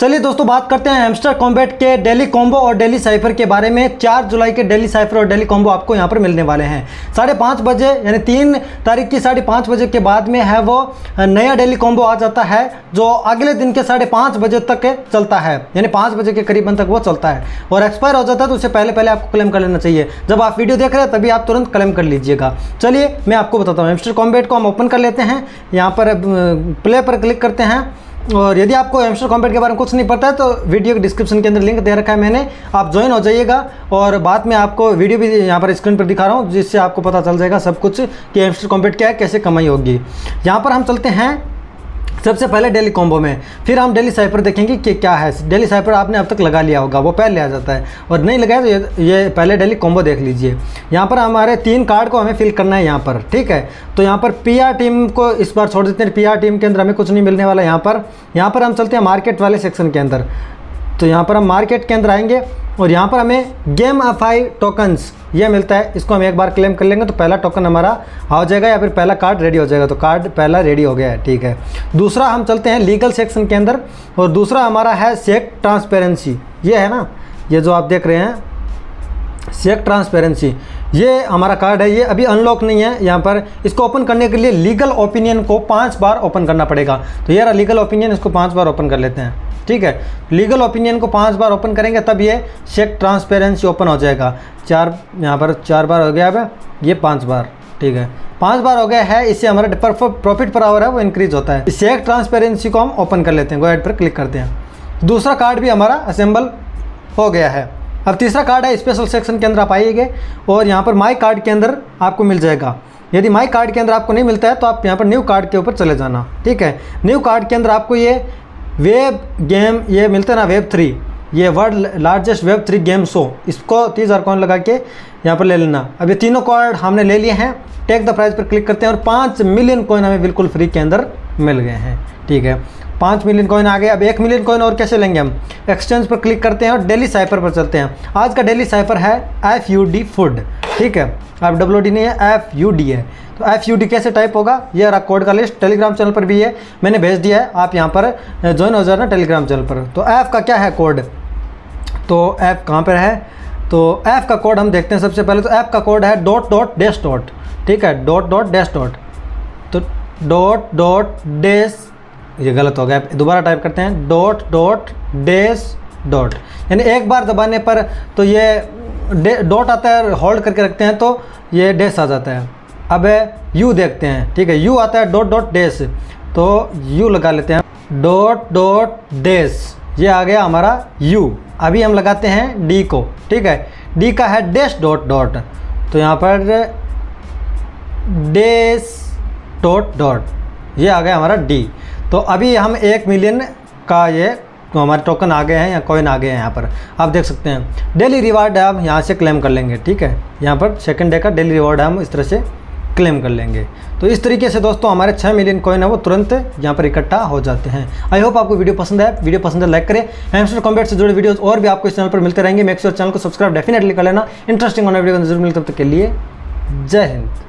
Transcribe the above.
चलिए दोस्तों बात करते हैं हैमस्टर कॉम्बैट के डेली कॉम्बो और डेली साइफर के बारे में। 4 जुलाई के डेली साइफर और डेली कॉम्बो आपको यहाँ पर मिलने वाले हैं 5:30 बजे, यानी 3 तारीख की 5:30 बजे के बाद में है वो नया डेली कॉम्बो आ जाता है जो अगले दिन के 5:30 बजे तक चलता है, यानी 5 बजे के करीबन तक वो चलता है और एक्सपायर हो जाता है। तो उससे पहले आपको क्लेम कर लेना चाहिए। जब आप वीडियो देख रहे हैं तभी आप तुरंत क्लेम कर लीजिएगा। चलिए मैं आपको बताता हूँ। हैमस्टर कॉम्बैट को हम ओपन कर लेते हैं, यहाँ पर प्ले पर क्लिक करते हैं और यदि आपको हैमस्टर कॉम्बैट के बारे में कुछ नहीं पता है तो वीडियो के डिस्क्रिप्शन के अंदर लिंक दे रखा है मैंने, आप ज्वाइन हो जाइएगा और बाद में आपको वीडियो भी यहाँ पर स्क्रीन पर दिखा रहा हूँ जिससे आपको पता चल जाएगा सब कुछ कि हैमस्टर कॉम्बैट क्या है, कैसे कमाई होगी। यहाँ पर हम चलते हैं सबसे पहले डेली कॉम्बो में, फिर हम डेली साइफर देखेंगे कि क्या है। डेली साइफर आपने अब तक लगा लिया होगा, वो पहले आ जाता है, और नहीं लगाया तो ये पहले डेली कॉम्बो देख लीजिए। यहाँ पर हमारे 3 कार्ड को हमें फिल करना है यहाँ पर, ठीक है। तो यहाँ पर पीआर टीम को इस बार छोड़ देते हैं, पीआर टीम के अंदर हमें कुछ नहीं मिलने वाला। यहाँ पर हम चलते हैं मार्केट वाले सेक्शन के अंदर। तो यहाँ पर हम मार्केट के अंदर आएंगे और यहाँ पर हमें गेमफाई टोकन्स ये मिलता है, इसको हम एक बार क्लेम कर लेंगे तो पहला टोकन हमारा आ जाएगा या फिर पहला कार्ड रेडी हो जाएगा। तो कार्ड पहला रेडी हो गया है, ठीक है। दूसरा हम चलते हैं लीगल सेक्शन के अंदर और दूसरा हमारा है चेक ट्रांसपेरेंसी। ये है ना, ये जो आप देख रहे हैं चेक ट्रांसपेरेंसी, ये हमारा कार्ड है। ये अभी अनलॉक नहीं है। यहाँ पर इसको ओपन करने के लिए लीगल ओपिनियन को 5 बार ओपन करना पड़ेगा। तो ये रहा लीगल ओपिनियन, इसको 5 बार ओपन कर लेते हैं, ठीक है। लीगल ओपिनियन को 5 बार ओपन करेंगे तब ये चेक ट्रांसपेरेंसी ओपन हो जाएगा। यहाँ पर 4 बार हो गया, अब ये 5 बार, ठीक है। 5 बार हो गया है, इससे हमारा प्रॉफिट पर आवर है वो इंक्रीज होता है। चेक ट्रांसपेरेंसी को हम ओपन कर लेते हैं, गो एड पर क्लिक करते हैं। दूसरा कार्ड भी हमारा असेंबल हो गया है। अब तीसरा कार्ड है स्पेशल सेक्शन के अंदर आप आइएगा और यहाँ पर माई कार्ड के अंदर आपको मिल जाएगा। यदि माई कार्ड के अंदर आपको नहीं मिलता है तो आप यहाँ पर न्यू कार्ड के ऊपर चले जाना, ठीक है। न्यू कार्ड के अंदर आपको ये वेब गेम ये मिलता है ना, वेब 3, ये world largest web 3 game show, इसको 30,000 कॉइन लगा के यहाँ पर ले लेना। अब ये तीनों कार्ड हमने ले लिए हैं। टेक द प्राइस पर क्लिक करते हैं और 5 मिलियन कॉइन हमें बिल्कुल फ्री के अंदर मिल गए हैं, ठीक है। 5 मिलियन कॉइन आ गए। अब 1 मिलियन कॉइन और कैसे लेंगे हम? एक्सचेंज पर क्लिक करते हैं और डेली साइफर पर चलते हैं। आज का डेली साइफर है FUD फूड, ठीक है। अब WD नहीं है, FUD है। तो FUD कैसे टाइप होगा? ये रहा कोड का लिस्ट, टेलीग्राम चैनल पर भी है, मैंने भेज दिया है, आप यहाँ पर ज्वाइन हो जाना टेलीग्राम चैनल पर। तो F का क्या है कोड? तो F कहाँ पर है? तो F का कोड हम देखते हैं सबसे पहले। तो F का कोड है ..-. ठीक है, ..-. तो ..-, ये गलत हो गया, दोबारा टाइप करते हैं ..-. यानी एक बार दबाने पर तो ये डॉट आता है, होल्ड करके रखते हैं तो ये डैश आ जाता है। अब यू देखते हैं, ठीक है, यू आता है ..-, तो यू लगा लेते हैं ..-, ये आ गया हमारा यू। अभी हम लगाते हैं डी को, ठीक है। डी का है ..-, तो यहाँ पर .., ये आ गया हमारा डी। तो अभी हम 1 मिलियन का ये तो हमारे टोकन आ गए हैं या कॉइन आ गए हैं। यहाँ पर आप देख सकते हैं डेली रिवार्ड है, हम यहाँ से क्लेम कर लेंगे, ठीक है। यहाँ पर सेकंड डे का डेली रिवार्ड है, हम इस तरह से क्लेम कर लेंगे। तो इस तरीके से दोस्तों हमारे 6 मिलियन कॉइन है वो तुरंत यहाँ पर इकट्ठा हो जाते हैं। आई होप आपको वीडियो पसंद है। वीडियो पसंद है लाइक करें। हैमस्टर कॉम्बैट से जुड़े वीडियोस और भी आपको इस चैनल पर मिलते रहेंगे। मेक श्योर चैनल को सब्सक्राइब डेफिनेटली कर लेना। इंटरेस्टिंग होने वीडियो जरूर मिलते, तब तक के लिए जय हिंद।